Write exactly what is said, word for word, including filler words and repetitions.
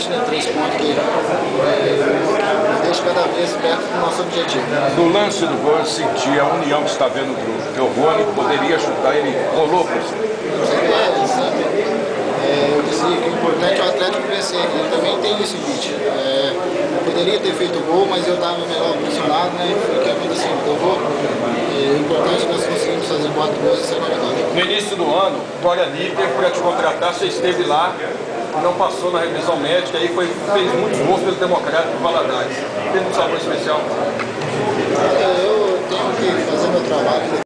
importante, né? Três pontos que é, nos deixa cada vez perto do nosso objetivo. No lance do gol, eu senti a união que está vendo do Bruno, que o Rony poderia chutar, ele rolou por você. É, sempre. É, eu dizia que o importante é o Atlético vencer. Ele também tem isso em mente. É, eu poderia ter feito o gol, mas eu estava melhor posicionado, né? Foi o que aconteceu. Eu vou. É, o importante é que nós conseguimos fazer quatro gols e ser uma vitória. No início do ano, o Guarani teve para te contratar, você esteve lá, não passou na revisão médica, aí foi, fez muitos gols pelo Democrático de Valadares. Tem um sabor especial? É, eu tenho que fazer meu trabalho.